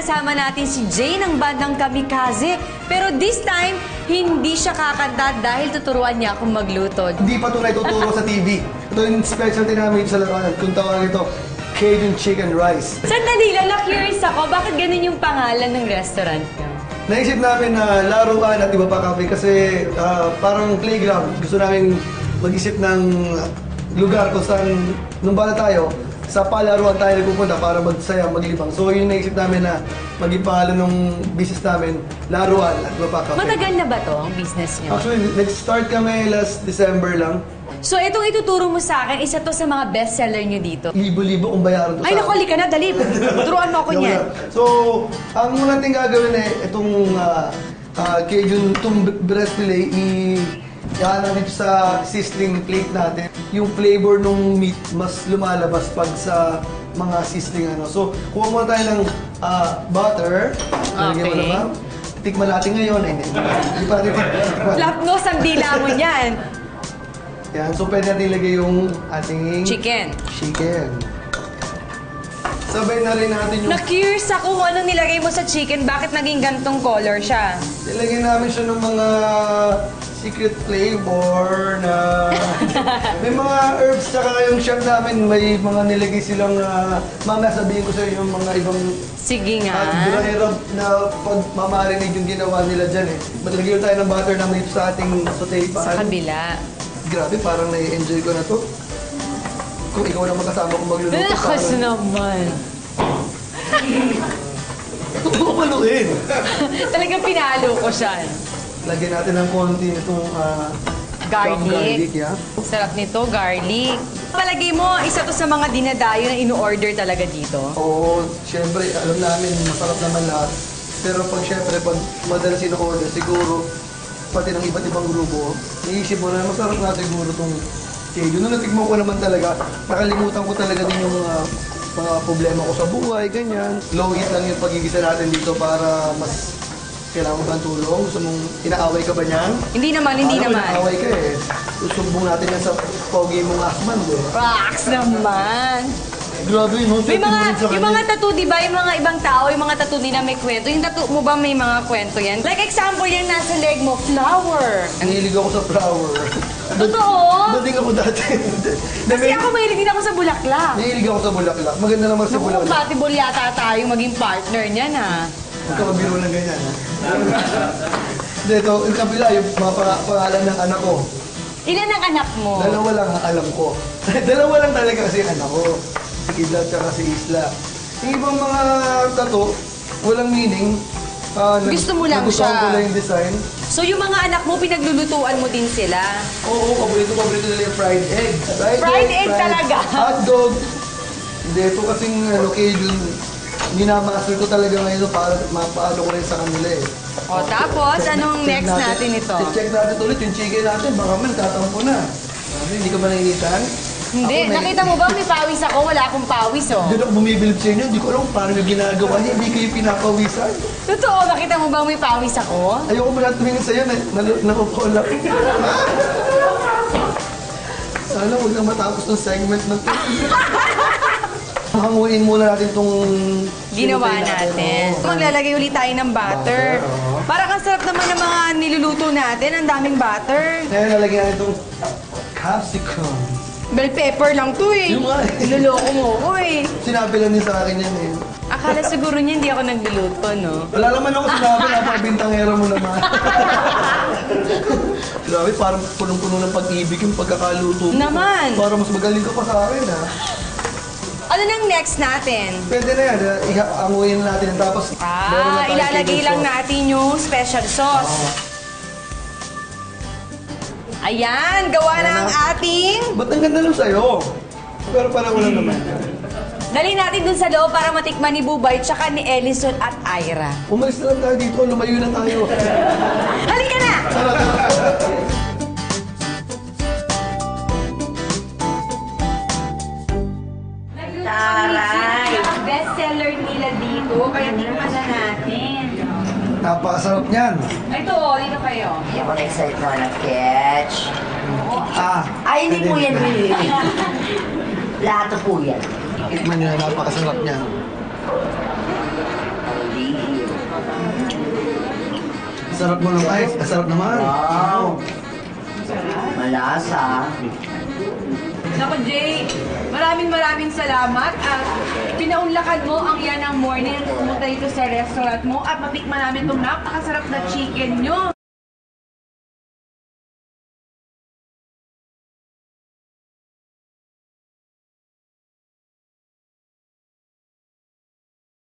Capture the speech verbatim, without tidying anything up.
kasama natin si Jay ng bandang Kamikaze. Pero this time, hindi siya kakanta dahil tuturuan niya akong magluto. Hindi pa ito na ituturo sa T V. Ito yung specialty namin sa laruan. Kung tawag ito, Cajun Chicken Rice. Sandali lang, na-curious ako, bakit ganun yung pangalan ng restaurant niyo? Naisip namin na laruan at iba pa kami kasi uh, parang playground. Gusto namin mag-isip ng lugar kung saan, nung bata tayo, sa palaruan tayo nagpupunta para magsaya, maglibang. So yun naisip namin na maging pangalan ng business namin, laruan at iba pa kami. Matagal na ba to ang business niyo? Actually, nag-start kami last December lang. So itong ituturo mo sa akin, isa to sa mga bestseller niyo dito. Libo-libo kung bayaran to Ay, sa naku, ka na, dali. Turuan mo ako niyan. So, ang muna natin gagawin eh, itong uh, uh, Cajun, itong breast fillet, i- Yan natin sa sizzling plate natin. Yung flavor ng meat mas lumalabas pag sa mga sizzling ano. So, kuha muna tayo ng uh, butter. Lalagyan mo na ba? Tikman natin ngayon. Ay, hindi. Hindi pa natin tikman. Flap nose ang dila mo niyan. Yan. So, pwede natin ilagay yung ating... Chicken. Chicken. Sabay na rin natin yung... Na-curious ako kung anong nilagay mo sa chicken. Bakit naging gantong color siya? Nilagay namin siya ng mga secret flavor na may mga herbs, tsaka yung chef namin may mga nilagay silang uh, mamaya sabihin ko sa inyo yung mga ibang Sige nga. uh, dry rub na pag mamarinate yung ginawa nila dyan eh. Maglagay tayo ng butter namin sa ating saute pan. Sa kabila. Grabe, parang nai-enjoy ko na to. Kung ikaw na magkasama kong magluluto. Lakas naman. Tumaluin. Talagang pinalo ko siya. Lagyan natin ng konti itong uh, Garlic. garlic, yeah. Sarap nito, garlic. Palagay mo, isa to sa mga dinadayo na inu-order talaga dito. Oo, syempre, alam namin, masarap naman lahat. Pero pag syempre, pag madalas ino-order, siguro, pati ng iba't ibang grupo, naisip mo na, masarap na siguro itong Cajun. Nung natigmo ko naman talaga, nakalimutan ko talaga din yung mga, mga problema ko sa buhay, ganyan. Low heat lang yung pagigisa natin dito para mas kailangan mo ba ang tulong? Gusto mong inaaway ka ba niyan? Hindi naman, hindi Ano, naman. inaaway ka eh. Susumbong natin yan sa pogi mong asman eh. Rocks naman. Grabe, no? May mga, Sa yung kanya. mga tattoo, di ba? Yung mga ibang tao, yung mga tattoo nila may kwento. Yung tattoo mo ba may mga kwento yan? Like example, yung nasa leg mo, flower. Nahilig ako sa flower. Totoo? Bading ako dati. Kasi ako mahilig din ako sa bulaklak. Nahilig ako sa bulaklak. Maganda naman sa Naku, bulaklak. compatible yata tayo maging partner niyan, ha? Huwag ka mabiro ng ganyan, ha? Hindi, ito, yung kabila, yung mga pang- pangalan ng anak ko. Ilan ang anak mo? Dalawa lang ang alam ko. Dalawa lang talaga kasi ang anak ko. Si Kidla at saka si Isla. Yung ibang mga tato, walang meaning. Ah, nag- Gusto mo lang nagustuhan siya. ko lang yung design. So yung mga anak mo, pinaglulutuan mo din sila? Oo, paborito, paborito nila yung fried egg. Fried, Fried egg talaga? Hotdog. Hindi, ito kasing ano, Cajun, minamaster ko talaga ngayon para mapaano ko rin sa kanila eh. O tapos, anong Check next natin ito? Check natin ulit yung chicken natin, baka man tatampo na. Sabi, hindi ka ba nainitan? Hindi, Ako, may- nakita mo ba may pawis ako? Wala akong pawis, oh. Doon ako bumibilib sa inyo, hindi ko alam paano yung ginagawa niya, hindi kayo pinapawisan. Totoo, nakita mo ba may pawis ako? Ayoko mo na tumingin sa'yo, na, na, nakukulak. Sana huwag na matapos ng segment na ito. Hanguin muna natin itong... Ginawa sinutay natin. Oo. Maglalagay ulit tayo ng butter. Butter, oo. Parang ang sarap naman ng mga niluluto natin. Ang daming butter. Ngayon, lalagyan natin itong capsicum. Bell pepper lang to eh. Yung nga eh. Niloloko mo ko eh. Sinabi lang din sa akin yan eh. Akala siguro niya hindi ako nagluluto, no? Wala naman ako sinabi, napakabintangera mo naman. Grabe, parang punong-puno ng pag-ibig yung pagkakaluto mo. Naman. Para mas magaling ka pa sa akin, ha? Ano nang next natin? Pwede na yan, ha? Ihanguin natin. Tapos, meron na Ah, tayong ilalagay chicken lang sauce. natin yung special sauce. Ayan, gawa na ang ating... Ba't ang ganda lang sa'yo? Pero parang wala naman. Dali natin dun sa loob para matikman ni Bubay tsaka ni Ellison at Ira. Umalis na lang tayo dito, lumayo na tayo. Halika na! Taray! Best seller nila dito, kaya tikman na natin. Napakasarap niyan. Ito, dito kayo. Yung mga excited mo na catch. Ah, Ay, hindi po pwede. yan binili. Lahat po yan. Tikman niyo, napakasarap niyan. Hindi Sarap mo ng ice. Ah, sarap naman. Wow. Malasa. Naku, Jay, maraming maraming salamat at pinaunlakan mo ang yan ng morning at pumunta dito sa restaurant mo at matikman namin itong napakasarap na chicken nyo.